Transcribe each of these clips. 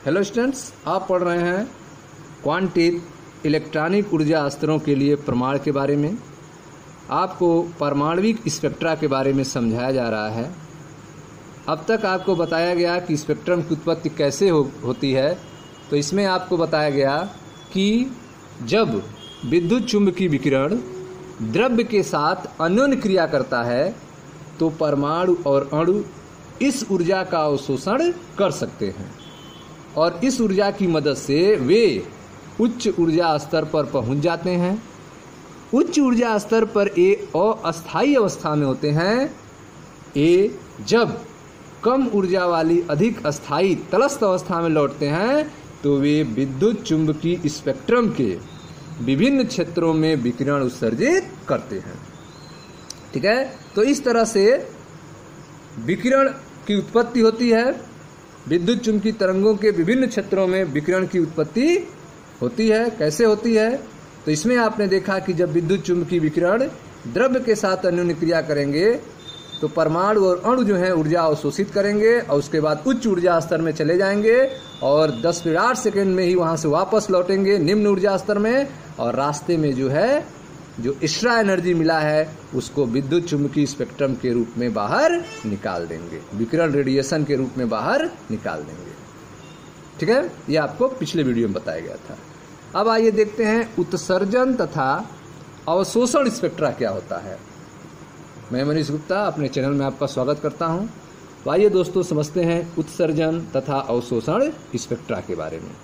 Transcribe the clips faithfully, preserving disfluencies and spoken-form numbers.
Hello students, आप पढ़ रहे हैं क्वांटिक इलेक्ट्रॉनिक ऊर्जा स्तरों के लिए प्रमाण के बारे में। आपको परमाणविक स्पेक्ट्रा के बारे में समझाया जा रहा है। अब तक आपको बताया गया कि स्पेक्ट्रम की उत्पत्ति कैसे हो, होती है। तो इसमें आपको बताया गया कि जब विद्युत चुम्बकीय विकिरण द्रव्य के साथ अन्योन्य क्रिया करता है तो परमाणु और अणु इस ऊर्जा का अवशोषण कर सकते हैं और इस ऊर्जा की मदद से वे उच्च ऊर्जा स्तर पर पहुंच जाते हैं। उच्च ऊर्जा स्तर पर ये अस्थायी अवस्था में होते हैं। ये जब कम ऊर्जा वाली अधिक अस्थायी तटस्थ अवस्था में लौटते हैं तो वे विद्युत चुम्बकीय स्पेक्ट्रम के विभिन्न क्षेत्रों में विकिरण उत्सर्जित करते हैं। ठीक है, तो इस तरह से विकिरण की उत्पत्ति होती है। विद्युत चुम्बकीय तरंगों के विभिन्न क्षेत्रों में विकिरण की उत्पत्ति होती है। कैसे होती है? तो इसमें आपने देखा कि जब विद्युत चुम्बकीय विकिरण द्रव्य के साथ अन्योन्य क्रिया करेंगे तो परमाणु और अणु जो है ऊर्जा अवशोषित करेंगे और उसके बाद उच्च ऊर्जा स्तर में चले जाएंगे और दस फिर आठ सेकेंड में ही वहां से वापस लौटेंगे निम्न ऊर्जा स्तर में, और रास्ते में जो है जो एक्स्ट्रा एनर्जी मिला है उसको विद्युत चुम्बकीय स्पेक्ट्रम के रूप में बाहर निकाल देंगे, विकिरण रेडिएशन के रूप में बाहर निकाल देंगे। ठीक है, ये आपको पिछले वीडियो में बताया गया था। अब आइए देखते हैं उत्सर्जन तथा अवशोषण स्पेक्ट्रा क्या होता है। मैं मनीष गुप्ता अपने चैनल में आपका स्वागत करता हूं। तो आइए दोस्तों समझते हैं उत्सर्जन तथा अवशोषण स्पेक्ट्रा के बारे में।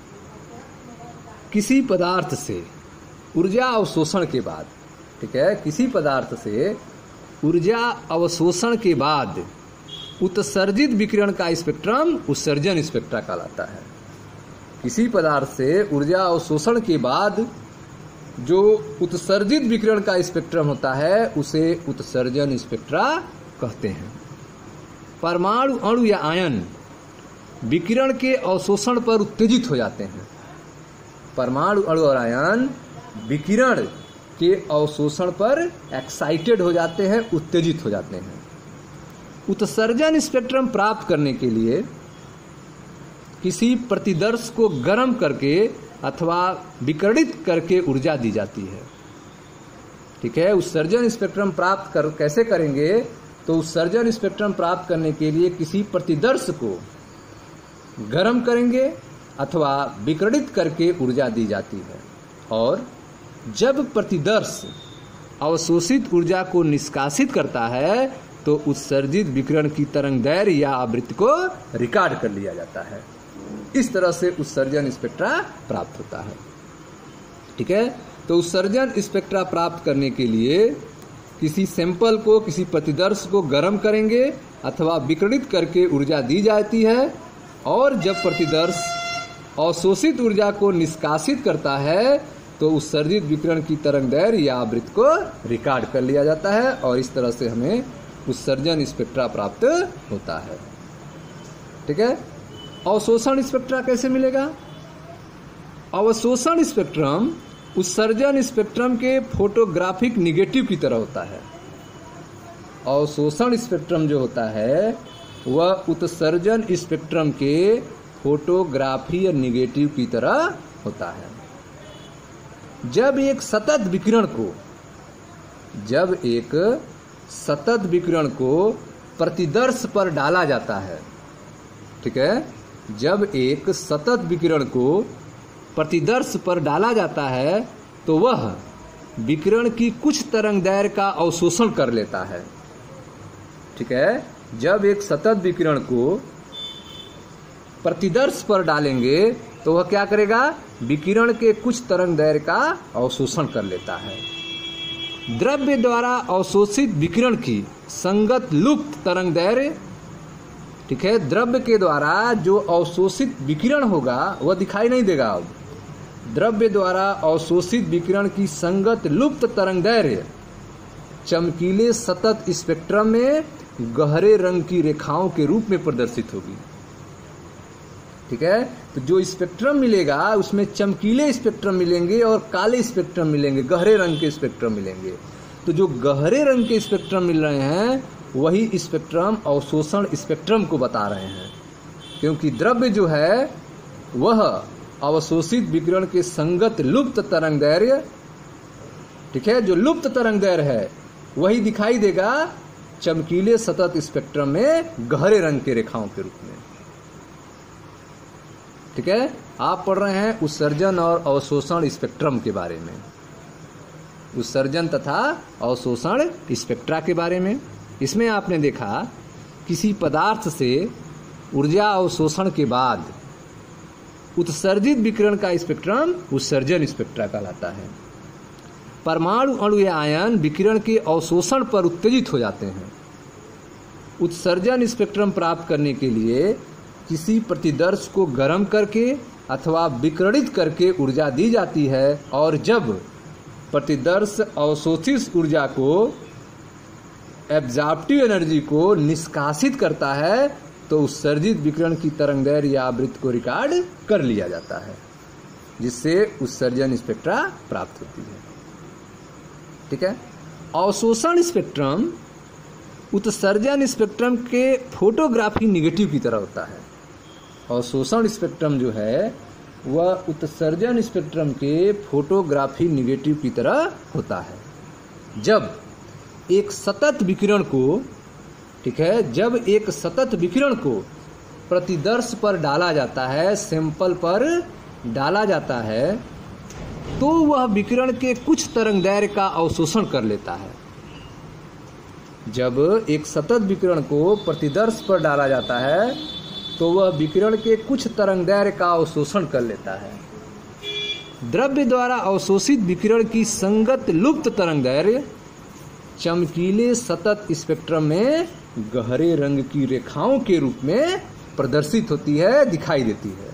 किसी पदार्थ से ऊर्जा अवशोषण के बाद, ठीक है, किसी पदार्थ से ऊर्जा अवशोषण के बाद उत्सर्जित विकिरण का स्पेक्ट्रम उत्सर्जन स्पेक्ट्रा कहलाता है। किसी पदार्थ से ऊर्जा अवशोषण के बाद जो उत्सर्जित विकिरण का स्पेक्ट्रम होता है उसे उत्सर्जन स्पेक्ट्रा कहते हैं। परमाणु, अणु या आयन विकिरण के अवशोषण पर उत्तेजित हो जाते हैं। परमाणु, अणु और आयन विकिरण के अवशोषण पर एक्साइटेड हो जाते हैं, उत्तेजित हो जाते हैं। उत्सर्जन स्पेक्ट्रम प्राप्त करने के लिए किसी प्रतिदर्श को गर्म करके अथवा विकिरणित करके ऊर्जा दी जाती है। ठीक है, उत्सर्जन स्पेक्ट्रम प्राप्त कर कैसे करेंगे? तो उत्सर्जन स्पेक्ट्रम प्राप्त करने के लिए किसी प्रतिदर्श को गर्म करेंगे अथवा विकिरणित करके ऊर्जा दी जाती है, और जब प्रतिदर्श अवशोषित ऊर्जा को निष्कासित करता है तो उत्सर्जित विकिरण की तरंगदैर्घ्य या आवृत्ति को रिकॉर्ड कर लिया जाता है। इस तरह से उत्सर्जन स्पेक्ट्रा प्राप्त होता है। ठीक है, तो उत्सर्जन स्पेक्ट्रा प्राप्त करने के लिए किसी सैंपल को, किसी प्रतिदर्श को गर्म करेंगे अथवा विकिरणित करके ऊर्जा दी जाती है, और जब प्रतिदर्श अवशोषित ऊर्जा को निष्कासित करता है तो उत्सर्जित विकिरण की तरंगदैर्घ्य या आवृत्ति को रिकॉर्ड कर लिया जाता है, और इस तरह से हमें उत्सर्जन स्पेक्ट्रा प्राप्त होता है। ठीक है, अवशोषण स्पेक्ट्रा कैसे मिलेगा? अवशोषण स्पेक्ट्रम उत्सर्जन स्पेक्ट्रम के फोटोग्राफिक निगेटिव की तरह होता है। अवशोषण स्पेक्ट्रम जो होता है वह उत्सर्जन स्पेक्ट्रम के फोटोग्राफी निगेटिव की तरह होता है। जब एक सतत विकिरण को जब एक सतत विकिरण को प्रतिदर्श पर डाला जाता है, ठीक है, जब एक सतत विकिरण को प्रतिदर्श पर डाला जाता है तो वह विकिरण की कुछ तरंगदैर्घ्य का अवशोषण कर लेता है। ठीक है, जब एक सतत विकिरण को प्रतिदर्श पर डालेंगे तो वह क्या करेगा? विकिरण के कुछ तरंगदैर्घ्य का अवशोषण कर लेता है। द्रव्य द्वारा अवशोषित विकिरण की संगत लुप्त तरंगदैर्घ्य, ठीक है, द्रव्य के द्वारा जो अवशोषित विकिरण होगा वह दिखाई नहीं देगा। अब द्रव्य द्वारा अवशोषित विकिरण की संगत लुप्त तरंगदैर्घ्य चमकीले सतत स्पेक्ट्रम में गहरे रंग की रेखाओं के रूप में प्रदर्शित होगी। ठीक है, तो जो स्पेक्ट्रम मिलेगा उसमें चमकीले स्पेक्ट्रम मिलेंगे और काले स्पेक्ट्रम मिलेंगे, गहरे रंग के स्पेक्ट्रम मिलेंगे। तो जो गहरे रंग के स्पेक्ट्रम मिल रहे हैं वही स्पेक्ट्रम अवशोषण स्पेक्ट्रम को बता रहे हैं, क्योंकि द्रव्य जो है वह अवशोषित विकिरण के संगत लुप्त तरंग दैर्घ्य, ठीक है, जो लुप्त तरंग दैर्घ्य है वही दिखाई देगा चमकीले सतत स्पेक्ट्रम में गहरे रंग के रेखाओं के रूप में। ठीक है, आप पढ़ रहे हैं उत्सर्जन और अवशोषण स्पेक्ट्रम के बारे में, उत्सर्जन तथा अवशोषण स्पेक्ट्रा के बारे में। इसमें आपने देखा किसी पदार्थ से ऊर्जा अवशोषण के बाद उत्सर्जित विकिरण का स्पेक्ट्रम उत्सर्जन स्पेक्ट्रा कहलाता है। परमाणु अणु या आयन विकिरण के अवशोषण पर उत्तेजित हो जाते हैं। उत्सर्जन स्पेक्ट्रम प्राप्त करने के लिए किसी प्रतिदर्श को गर्म करके अथवा विकिरणित करके ऊर्जा दी जाती है, और जब प्रतिदर्श अवशोषित ऊर्जा को एब्जॉर्प्टिव एनर्जी को निष्कासित करता है तो उत्सर्जित विकिरण की तरंगदैर्घ्य या आवृत्ति को रिकॉर्ड कर लिया जाता है, जिससे उत्सर्जन स्पेक्ट्रा प्राप्त होती है। ठीक है, अवशोषण स्पेक्ट्रम उत्सर्जन स्पेक्ट्रम के फोटोग्राफी निगेटिव की तरह होता है। अवशोषण स्पेक्ट्रम जो है वह उत्सर्जन स्पेक्ट्रम के फोटोग्राफी निगेटिव की तरह होता है। जब एक सतत विकिरण को, ठीक है, जब एक सतत विकिरण को प्रतिदर्श पर डाला जाता है, सैंपल पर डाला जाता है, तो वह विकिरण के कुछ तरंगदैर्घ्य का अवशोषण कर लेता है। जब एक सतत विकिरण को प्रतिदर्श पर डाला जाता है तो वह विकिरण के कुछ तरंगदैर्घ्य का अवशोषण कर लेता है। द्रव्य द्वारा अवशोषित विकिरण की संगत लुप्त तरंगदैर्घ्य चमकीले सतत स्पेक्ट्रम में गहरे रंग की रेखाओं के रूप में प्रदर्शित होती है, दिखाई देती है।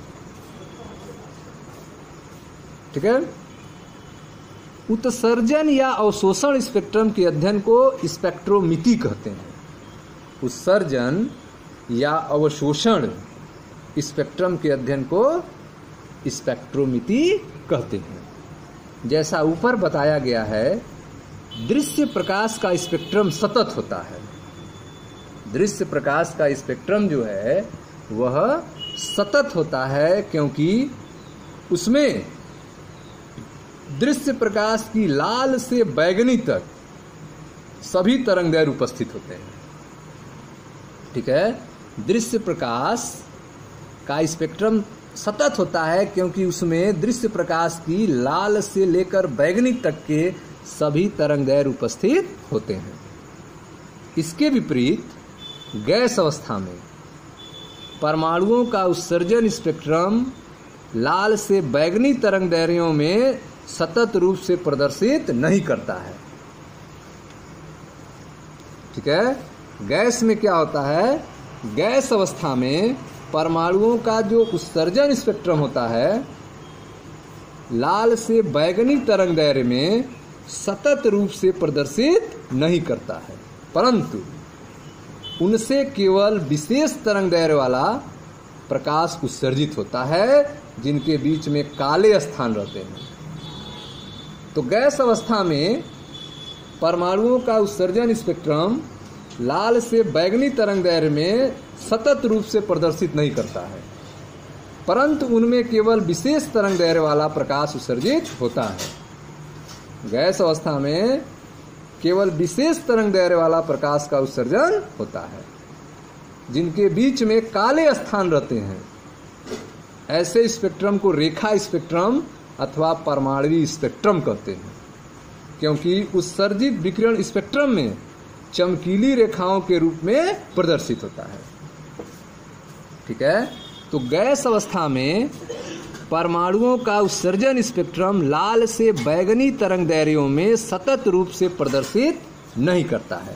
ठीक है, उत्सर्जन या अवशोषण स्पेक्ट्रम के अध्ययन को स्पेक्ट्रोमिति कहते हैं। उत्सर्जन या अवशोषण स्पेक्ट्रम के अध्ययन को स्पेक्ट्रोमिति कहते हैं। जैसा ऊपर बताया गया है, दृश्य प्रकाश का स्पेक्ट्रम सतत होता है। दृश्य प्रकाश का स्पेक्ट्रम जो है वह सतत होता है, क्योंकि उसमें दृश्य प्रकाश की लाल से बैगनी तक सभी तरंगदैर्घ्य उपस्थित होते हैं। ठीक है, दृश्य प्रकाश का स्पेक्ट्रम सतत होता है क्योंकि उसमें दृश्य प्रकाश की लाल से लेकर बैगनी तक के सभी तरंगदैर्घ्य उपस्थित होते हैं। इसके विपरीत गैस अवस्था में परमाणुओं का उत्सर्जन स्पेक्ट्रम लाल से बैगनी तरंगदैर्घ्यों में सतत रूप से प्रदर्शित नहीं करता है। ठीक है, गैस में क्या होता है, गैस अवस्था में परमाणुओं का जो उत्सर्जन स्पेक्ट्रम होता है लाल से बैगनी तरंगदैर्घ्य में सतत रूप से प्रदर्शित नहीं करता है, परंतु उनसे केवल विशेष तरंगदैर्घ्य वाला प्रकाश उत्सर्जित होता है, जिनके बीच में काले स्थान रहते हैं। तो गैस अवस्था में परमाणुओं का उत्सर्जन स्पेक्ट्रम लाल से बैगनी तरंगदैर्घ्य में सतत रूप से प्रदर्शित नहीं करता है, परंतु उनमें केवल विशेष तरंगदैर्घ्य वाला प्रकाश उत्सर्जित होता है। गैस अवस्था में केवल विशेष तरंगदैर्घ्य वाला प्रकाश का उत्सर्जन होता है, जिनके बीच में काले स्थान रहते हैं। ऐसे स्पेक्ट्रम को रेखा स्पेक्ट्रम अथवा परमाणु स्पेक्ट्रम कहते हैं, क्योंकि उत्सर्जित विकिरण स्पेक्ट्रम में चमकीली रेखाओं के रूप में प्रदर्शित होता है। ठीक है, तो गैस अवस्था में परमाणुओं का उत्सर्जन स्पेक्ट्रम लाल से बैगनी तरंगदैर्घ्यों में सतत रूप से प्रदर्शित नहीं करता है,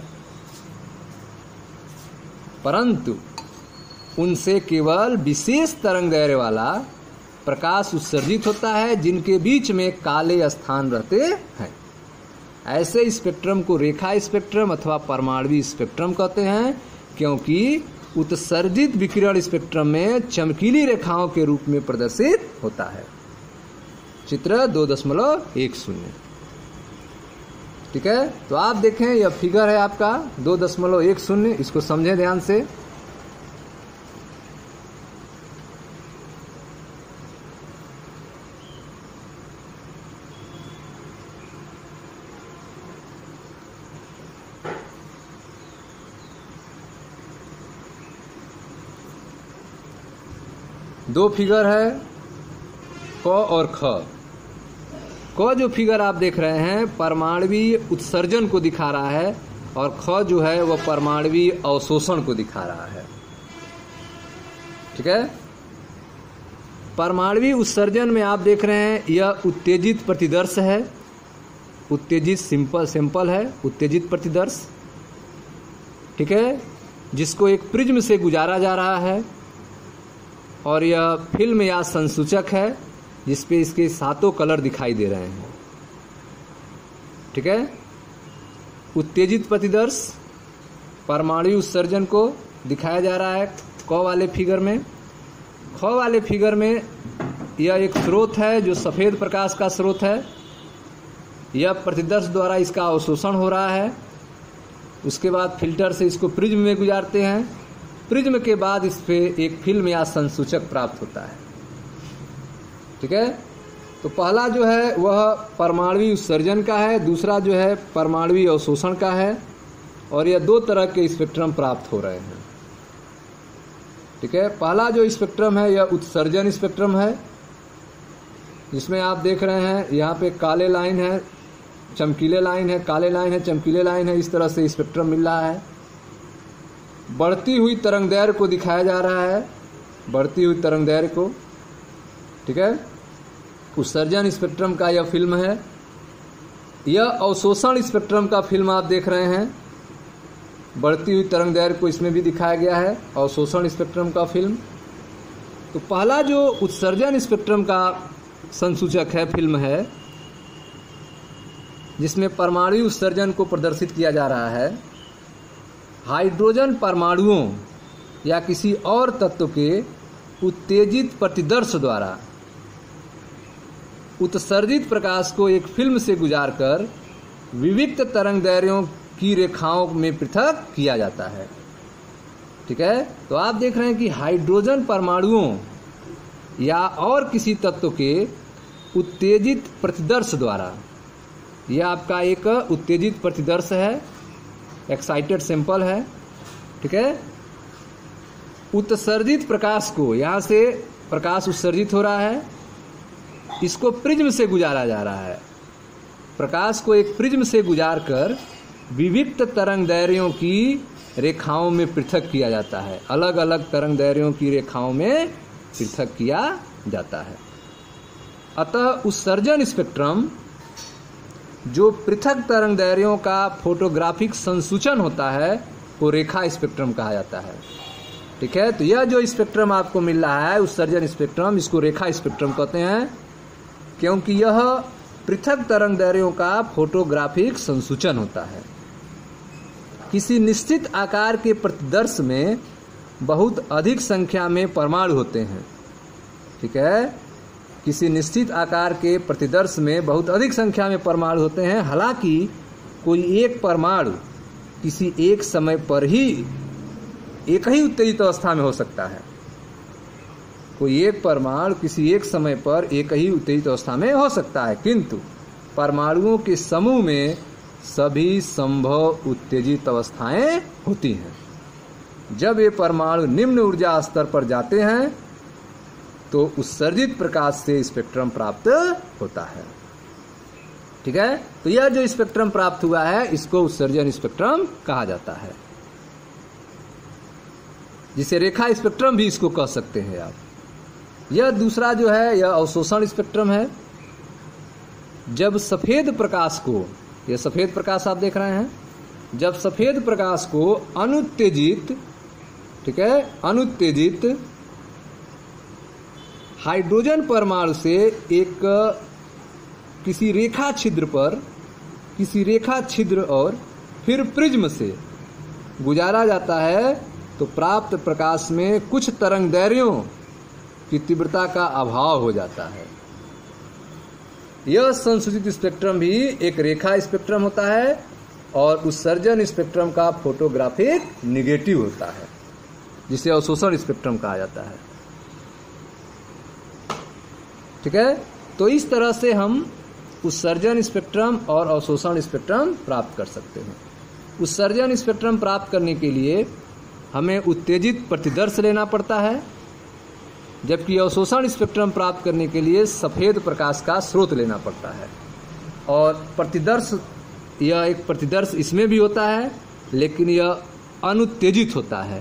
परंतु उनसे केवल विशेष तरंगदैर्घ्य वाला प्रकाश उत्सर्जित होता है, जिनके बीच में काले स्थान रहते हैं। ऐसे स्पेक्ट्रम को रेखा स्पेक्ट्रम अथवा परमाणु स्पेक्ट्रम कहते हैं, क्योंकि उत्सर्जित विकिरण स्पेक्ट्रम में चमकीली रेखाओं के रूप में प्रदर्शित होता है। चित्र दो दशमलव एक शून्य। ठीक है, तो आप देखें यह फिगर है आपका दो दशमलव एक शून्य, इसको समझें ध्यान से। दो फिगर है क और ख। क जो फिगर आप देख रहे हैं परमाणवीय उत्सर्जन को दिखा रहा है और ख जो है वह परमाणवीय अवशोषण को दिखा रहा है। ठीक है, परमाणवीय उत्सर्जन में आप देख रहे हैं यह उत्तेजित प्रतिदर्श है, उत्तेजित सिंपल सैंपल है, उत्तेजित प्रतिदर्श। ठीक है, जिसको एक प्रिज्म से गुजारा जा रहा है और यह फिल्म या संसूचक है जिसपे इसके सातों कलर दिखाई दे रहे हैं। ठीक है, उत्तेजित प्रतिदर्श परमाणु उत्सर्जन को दिखाया जा रहा है क वाले फिगर में। ख वाले फिगर में यह एक स्रोत है जो सफ़ेद प्रकाश का स्रोत है। यह प्रतिदर्श द्वारा इसका अवशोषण हो रहा है। उसके बाद फिल्टर से इसको प्रिज्म में गुजारते हैं। प्रिज्म के बाद इस पे एक फिल्म या संसूचक प्राप्त होता है। ठीक है, तो पहला जो है वह परमाणु उत्सर्जन का है, दूसरा जो है परमाणु अवशोषण का है और यह दो तरह के स्पेक्ट्रम प्राप्त हो रहे हैं। ठीक है, पहला जो स्पेक्ट्रम है यह उत्सर्जन स्पेक्ट्रम है जिसमें आप देख रहे हैं यहाँ पे काले लाइन है, चमकीले लाइन है, काले लाइन है, चमकीले लाइन है, इस तरह से स्पेक्ट्रम मिल रहा है। बढ़ती हुई तरंगदैर्घ्य को दिखाया जा रहा है, बढ़ती हुई तरंगदैर्घ्य को। ठीक है, उत्सर्जन स्पेक्ट्रम का यह फिल्म है। यह अवशोषण स्पेक्ट्रम का फिल्म आप देख रहे हैं, बढ़ती हुई तरंगदैर्घ्य को इसमें भी दिखाया गया है, अवशोषण स्पेक्ट्रम का फिल्म। तो पहला जो उत्सर्जन स्पेक्ट्रम का संसूचक है, फिल्म है, जिसमें परमाणु उत्सर्जन को प्रदर्शित किया जा रहा है। हाइड्रोजन परमाणुओं या किसी और तत्व के उत्तेजित प्रतिदर्श द्वारा उत्सर्जित प्रकाश को एक फिल्म से गुजारकर विविक्त तरंगदैर्घ्यों की रेखाओं में पृथक किया जाता है। ठीक है, तो आप देख रहे हैं कि हाइड्रोजन परमाणुओं या और किसी तत्व के उत्तेजित प्रतिदर्श द्वारा, यह आपका एक उत्तेजित प्रतिदर्श है, एक्साइटेड सैंपल है। ठीक है, उत्सर्जित प्रकाश को, यहाँ से प्रकाश उत्सर्जित हो रहा है, इसको प्रिज्म से गुजारा जा रहा है। प्रकाश को एक प्रिज्म से गुजारकर विविक्त तरंगदैर्घ्यों की रेखाओं में पृथक किया जाता है, अलग अलग तरंगदैर्घ्यों की रेखाओं में पृथक किया जाता है। अतः उत्सर्जन स्पेक्ट्रम जो पृथक तरंगदैर्घ्यों का फोटोग्राफिक संसूचन होता है वो रेखा स्पेक्ट्रम कहा जाता है। ठीक है, तो यह जो स्पेक्ट्रम आपको मिल रहा है उत्सर्जन स्पेक्ट्रम, इसको रेखा स्पेक्ट्रम कहते हैं क्योंकि यह पृथक तरंगदैर्घ्यों का फोटोग्राफिक संसूचन होता है। किसी निश्चित आकार के प्रतिदर्श में बहुत अधिक संख्या में परमाणु होते हैं। ठीक है, किसी निश्चित आकार के प्रतिदर्श में बहुत अधिक संख्या में परमाणु होते हैं। हालांकि कोई एक परमाणु किसी एक समय पर ही एक ही उत्तेजित अवस्था में हो सकता है। कोई एक परमाणु किसी एक समय पर एक ही उत्तेजित अवस्था में हो सकता है, किंतु परमाणुओं के समूह में सभी संभव उत्तेजित अवस्थाएं होती हैं। जब ये परमाणु निम्न ऊर्जा स्तर पर जाते हैं तो उत्सर्जित प्रकाश से स्पेक्ट्रम प्राप्त होता है। ठीक है, तो यह जो स्पेक्ट्रम प्राप्त हुआ है इसको उत्सर्जन स्पेक्ट्रम कहा जाता है, जिसे रेखा स्पेक्ट्रम भी इसको कह सकते हैं आप। यह दूसरा जो है यह अवशोषण स्पेक्ट्रम है। जब सफेद प्रकाश को, यह सफेद प्रकाश आप देख रहे हैं, जब सफेद प्रकाश को अनुत्तेजित, ठीक है, अनुत्तेजित हाइड्रोजन परमाणु से एक किसी रेखा छिद्र पर, किसी रेखा छिद्र और फिर प्रिज्म से गुजारा जाता है तो प्राप्त प्रकाश में कुछ तरंगदैर्घ्यों की तीव्रता का अभाव हो जाता है। यह संसूचित स्पेक्ट्रम भी एक रेखा स्पेक्ट्रम होता है और उत्सर्जन स्पेक्ट्रम का फोटोग्राफिक निगेटिव होता है, जिसे अवशोषण स्पेक्ट्रम कहा जाता है। ठीक है, तो इस तरह से हम उत्सर्जन स्पेक्ट्रम और अवशोषण स्पेक्ट्रम प्राप्त कर सकते हैं। उत्सर्जन स्पेक्ट्रम प्राप्त करने के लिए हमें उत्तेजित प्रतिदर्श लेना पड़ता है जबकि अवशोषण स्पेक्ट्रम प्राप्त करने के लिए सफ़ेद प्रकाश का स्रोत लेना पड़ता है। और प्रतिदर्श, यह एक प्रतिदर्श इसमें भी होता है, लेकिन यह अनुत्तेजित होता है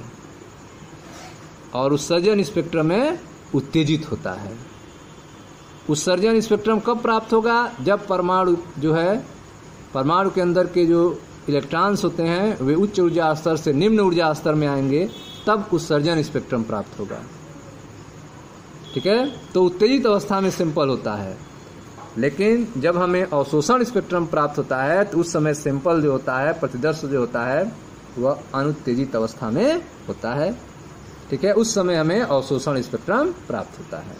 और उत्सर्जन स्पेक्ट्रम में उत्तेजित होता है। उत्सर्जन स्पेक्ट्रम कब प्राप्त होगा? जब परमाणु जो है, परमाणु के अंदर के जो इलेक्ट्रॉन्स होते हैं वे उच्च ऊर्जा स्तर से निम्न ऊर्जा स्तर में आएंगे, तब उत्सर्जन स्पेक्ट्रम प्राप्त होगा। ठीक है, तो उत्तेजित अवस्था में सैंपल होता है, लेकिन जब हमें अवशोषण स्पेक्ट्रम प्राप्त होता है तो उस समय सैंपल जो होता है, प्रतिदर्श जो होता है, वह अनुत्तेजित अवस्था में होता है। ठीक है, उस समय हमें अवशोषण स्पेक्ट्रम प्राप्त होता है।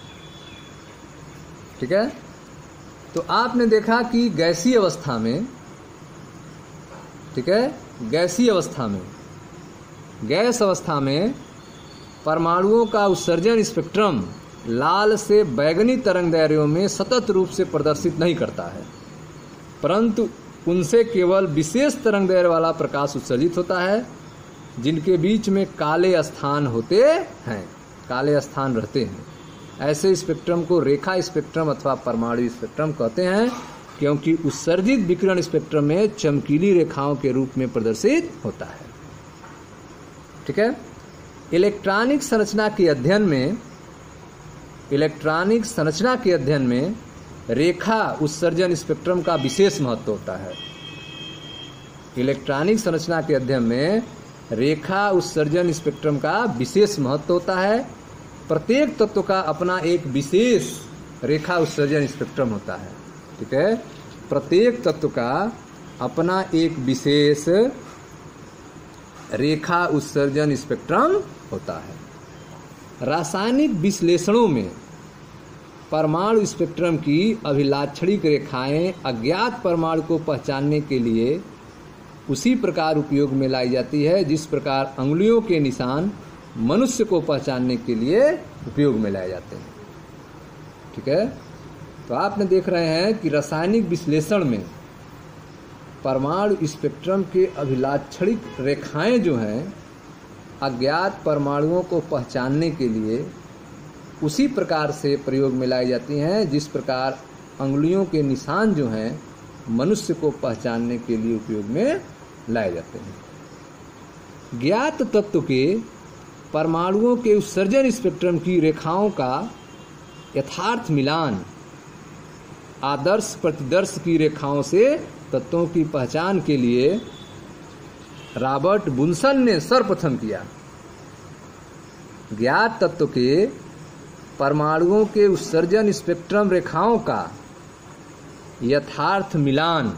ठीक है, तो आपने देखा कि गैसीय अवस्था में, ठीक है, गैसीय अवस्था में, गैस अवस्था में परमाणुओं का उत्सर्जन स्पेक्ट्रम लाल से बैंगनी तरंग दैर्घ्यों में सतत रूप से प्रदर्शित नहीं करता है, परंतु उनसे केवल विशेष तरंग दैर्घ्य वाला प्रकाश उत्सर्जित होता है, जिनके बीच में काले स्थान होते हैं, काले स्थान रहते हैं। ऐसे स्पेक्ट्रम को रेखा स्पेक्ट्रम अथवा परमाणु स्पेक्ट्रम कहते हैं, क्योंकि उत्सर्जित विकिरण स्पेक्ट्रम में चमकीली रेखाओं के रूप में प्रदर्शित होता है। ठीक है, इलेक्ट्रॉनिक संरचना के अध्ययन में इलेक्ट्रॉनिक संरचना के अध्ययन में रेखा उत्सर्जन स्पेक्ट्रम का विशेष महत्व होता है। इलेक्ट्रॉनिक संरचना के अध्ययन में रेखा उत्सर्जन स्पेक्ट्रम का विशेष महत्व होता है। प्रत्येक तत्व का अपना एक विशेष रेखा उत्सर्जन स्पेक्ट्रम होता है। ठीक है, प्रत्येक तत्व का अपना एक विशेष रेखा उत्सर्जन स्पेक्ट्रम होता है। रासायनिक विश्लेषणों में परमाणु स्पेक्ट्रम की अभिलाक्षणिक रेखाएं अज्ञात परमाणु को पहचानने के लिए उसी प्रकार उपयोग में लाई जाती है जिस प्रकार अंगुलियों के निशान मनुष्य को पहचानने के लिए उपयोग में लाए जाते हैं। ठीक है, तो आपने देख रहे हैं कि रासायनिक विश्लेषण में परमाणु स्पेक्ट्रम के अभिलाक्षणिक रेखाएं जो हैं अज्ञात परमाणुओं को पहचानने के लिए उसी प्रकार से प्रयोग में लाई जाती हैं जिस प्रकार अंगुलियों के निशान जो हैं मनुष्य को पहचानने के लिए उपयोग में लाए जाते हैं। ज्ञात तत्व के परमाणुओं के उत्सर्जन स्पेक्ट्रम की रेखाओं का यथार्थ मिलान आदर्श प्रतिदर्श की रेखाओं से तत्वों की पहचान के लिए रॉबर्ट बुन्सन ने सर्वप्रथम किया। ज्ञात तत्व के परमाणुओं के उत्सर्जन स्पेक्ट्रम रेखाओं का यथार्थ मिलान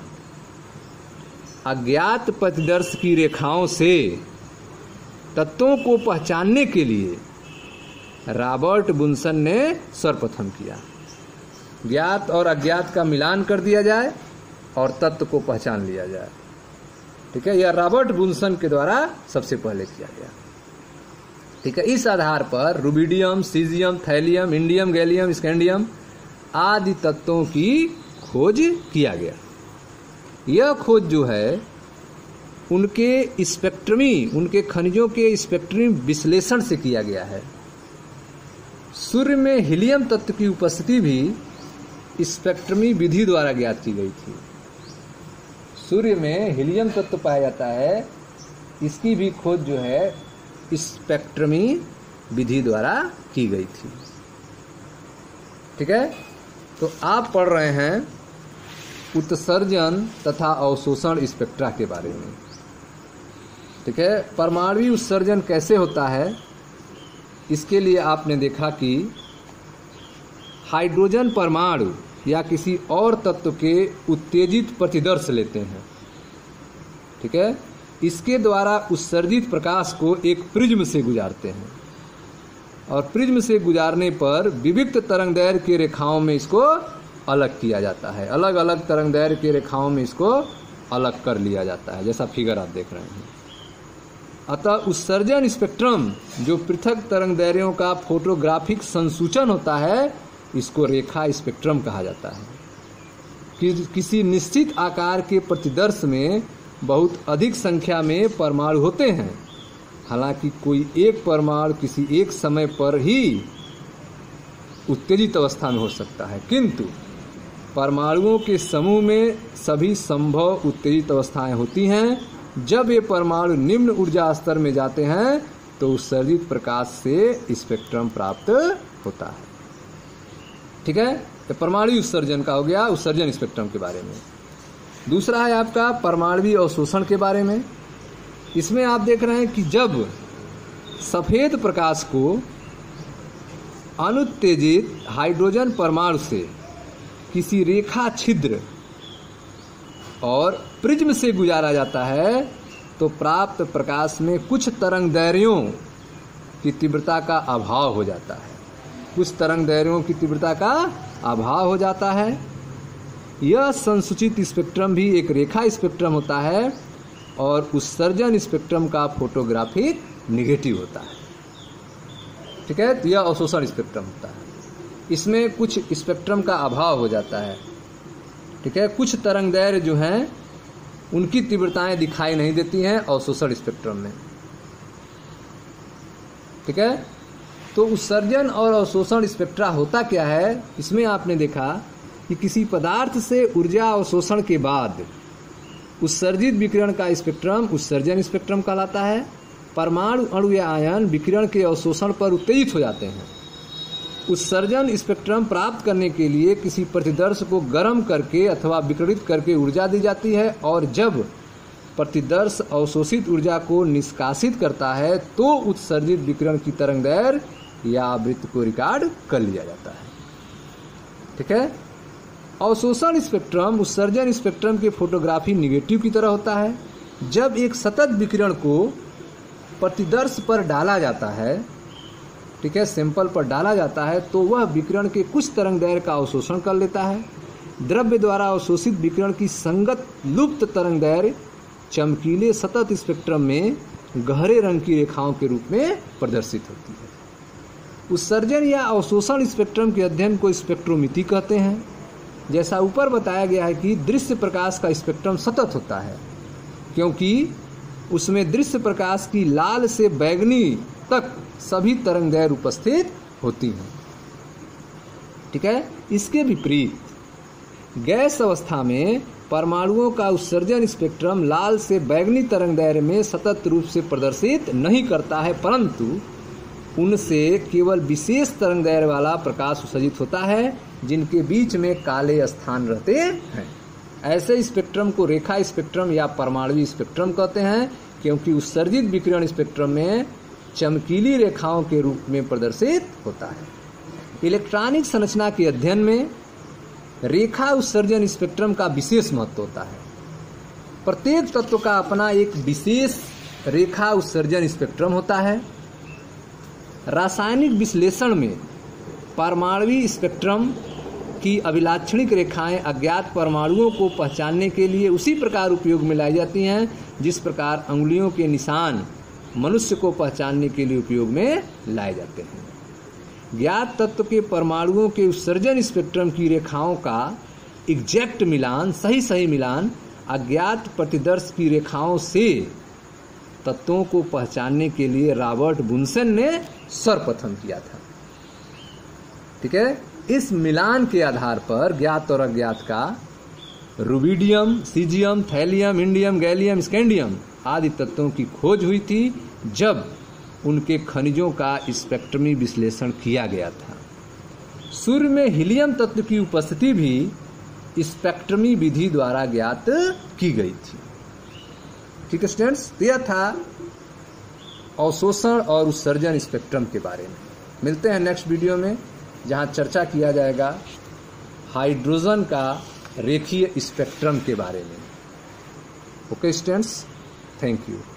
अज्ञात प्रतिदर्श की रेखाओं से तत्वों को पहचानने के लिए रॉबर्ट बुन्सन ने सर्वप्रथम किया। ज्ञात और अज्ञात का मिलान कर दिया जाए और तत्व को पहचान लिया जाए। ठीक है, यह रॉबर्ट बुन्सन के द्वारा सबसे पहले किया गया। ठीक है, इस आधार पर rubidium, caesium, thallium, indium, gallium, scandium आदि तत्वों की खोज किया गया। यह खोज जो है उनके स्पेक्ट्रमी उनके खनिजों के स्पेक्ट्रमी विश्लेषण से किया गया है। सूर्य में हीलियम तत्व की उपस्थिति भी स्पेक्ट्रमी विधि द्वारा ज्ञात की गई थी। सूर्य में हीलियम तत्व पाया जाता है, इसकी भी खोज जो है स्पेक्ट्रमी विधि द्वारा की गई थी। ठीक है, तो आप पढ़ रहे हैं उत्सर्जन तथा अवशोषण स्पेक्ट्रा के बारे में। ठीक है, परमाणु उत्सर्जन कैसे होता है, इसके लिए आपने देखा कि हाइड्रोजन परमाणु या किसी और तत्व के उत्तेजित प्रतिदर्श लेते हैं। ठीक है, इसके द्वारा उत्सर्जित प्रकाश को एक प्रिज्म से गुजारते हैं और प्रिज्म से गुजारने पर विविक्त तरंगदैर्घ्य की रेखाओं में इसको अलग किया जाता है। अलग अलग तरंगदैर्घ्य की रेखाओं में इसको अलग कर लिया जाता है, जैसा फिगर आप देख रहे हैं। अतः उत्सर्जन स्पेक्ट्रम जो पृथक तरंगदैर्घ्यों का फोटोग्राफिक संसूचन होता है, इसको रेखा स्पेक्ट्रम कहा जाता है। कि, किसी निश्चित आकार के प्रतिदर्श में बहुत अधिक संख्या में परमाणु होते हैं। हालांकि कोई एक परमाणु किसी एक समय पर ही उत्तेजित अवस्था में हो सकता है, किंतु परमाणुओं के समूह में सभी संभव उत्तेजित अवस्थाएं होती हैं। जब ये परमाणु निम्न ऊर्जा स्तर में जाते हैं तो उत्सर्जित प्रकाश से स्पेक्ट्रम प्राप्त होता है। ठीक है, तो परमाणु उत्सर्जन का हो गया, उत्सर्जन स्पेक्ट्रम के बारे में। दूसरा है आपका परमाणु अवशोषण के बारे में। इसमें आप देख रहे हैं कि जब सफेद प्रकाश को अनुत्तेजित हाइड्रोजन परमाणु से किसी रेखा छिद्र और प्रिज्म से गुजारा जाता है तो प्राप्त प्रकाश में कुछ तरंग दैर्घ्यों की तीव्रता का अभाव हो जाता है। कुछ तरंग दैर्घ्यों की तीव्रता का अभाव हो जाता है। यह संसूचित स्पेक्ट्रम भी एक रेखा स्पेक्ट्रम होता है और उत्सर्जन स्पेक्ट्रम का फोटोग्राफिक निगेटिव होता है। ठीक है, तो यह अवशोषण स्पेक्ट्रम होता है। इसमें कुछ स्पेक्ट्रम का अभाव हो जाता है। ठीक है, कुछ तरंग दैर्घ्य जो हैं उनकी तीव्रताएं दिखाई नहीं देती हैं अवशोषण स्पेक्ट्रम में। ठीक है, तो उत्सर्जन और अवशोषण स्पेक्ट्रा होता क्या है, इसमें आपने देखा कि किसी पदार्थ से ऊर्जा अवशोषण के बाद उत्सर्जित विकिरण का स्पेक्ट्रम उत्सर्जन स्पेक्ट्रम कहलाता है। परमाणु, अणु या आयन विकिरण के अवशोषण पर उत्तेजित हो जाते हैं। उत्सर्जन स्पेक्ट्रम प्राप्त करने के लिए किसी प्रतिदर्श को गर्म करके अथवा विकिरणित करके ऊर्जा दी जाती है और जब प्रतिदर्श अवशोषित ऊर्जा को निष्कासित करता है तो उत्सर्जित विकिरण की तरंग दैर्घ्य या आवृत्ति को रिकॉर्ड कर लिया जाता है। ठीक है, अवशोषण स्पेक्ट्रम उत्सर्जन स्पेक्ट्रम के फोटोग्राफी निगेटिव की तरह होता है। जब एक सतत विकिरण को प्रतिदर्श पर डाला जाता है, ठीक है, सैंपल पर डाला जाता है तो वह विकिरण के कुछ तरंग दैर्घ्य का अवशोषण कर लेता है। द्रव्य द्वारा अवशोषित विकिरण की संगत लुप्त तरंग दैर्घ्य चमकीले सतत स्पेक्ट्रम में गहरे रंग की रेखाओं के रूप में प्रदर्शित होती है। उत्सर्जन या अवशोषण स्पेक्ट्रम के अध्ययन को स्पेक्ट्रोमिति कहते हैं। जैसा ऊपर बताया गया है कि दृश्य प्रकाश का स्पेक्ट्रम सतत होता है क्योंकि उसमें दृश्य प्रकाश की लाल से बैगनी तक सभी तरंग दैर्घ्य उपस्थित होती हैं। ठीक है, इसके विपरीत गैस अवस्था में परमाणुओं का उत्सर्जन स्पेक्ट्रम लाल से बैगनी तरंग दैर्घ्य में सतत रूप से प्रदर्शित नहीं करता है, परंतु उनसे केवल विशेष तरंग दैर्घ्य वाला प्रकाश उत्सर्जित होता है जिनके बीच में काले स्थान रहते हैं। ऐसे स्पेक्ट्रम को रेखा स्पेक्ट्रम या परमाणु स्पेक्ट्रम कहते हैं क्योंकि उत्सर्जित विकिरण स्पेक्ट्रम में चमकीली रेखाओं के रूप में प्रदर्शित होता है। इलेक्ट्रॉनिक संरचना के अध्ययन में रेखा उत्सर्जन स्पेक्ट्रम का विशेष महत्व होता है। प्रत्येक तत्व का अपना एक विशेष रेखा उत्सर्जन स्पेक्ट्रम होता है। रासायनिक विश्लेषण में परमाणु स्पेक्ट्रम की अभिलाक्षणिक रेखाएं अज्ञात परमाणुओं को पहचानने के लिए उसी प्रकार उपयोग में लाई जाती हैं जिस प्रकार अंगुलियों के निशान मनुष्य को पहचानने के लिए उपयोग में लाए जाते हैं। ज्ञात तत्व के परमाणुओं के उत्सर्जन स्पेक्ट्रम की रेखाओं का एग्जैक्ट मिलान, सही सही मिलान अज्ञात प्रतिदर्श की रेखाओं से तत्वों को पहचानने के लिए रॉबर्ट बुन्सन ने सर्वप्रथम किया था। ठीक है, इस मिलान के आधार पर ज्ञात और अज्ञात का rubidium, caesium, thallium, indium, gallium, scandium आदि तत्वों की खोज हुई थी जब उनके खनिजों का स्पेक्ट्रमी विश्लेषण किया गया था। सूर्य में हीलियम तत्व की उपस्थिति भी स्पेक्ट्रमी विधि द्वारा ज्ञात की गई थी। ठीक है स्टूडेंट्स, यह था अवशोषण और उत्सर्जन स्पेक्ट्रम के बारे में। मिलते हैं नेक्स्ट वीडियो में जहां चर्चा किया जाएगा हाइड्रोजन का रेखीय स्पेक्ट्रम के बारे में। Okay students, thank you.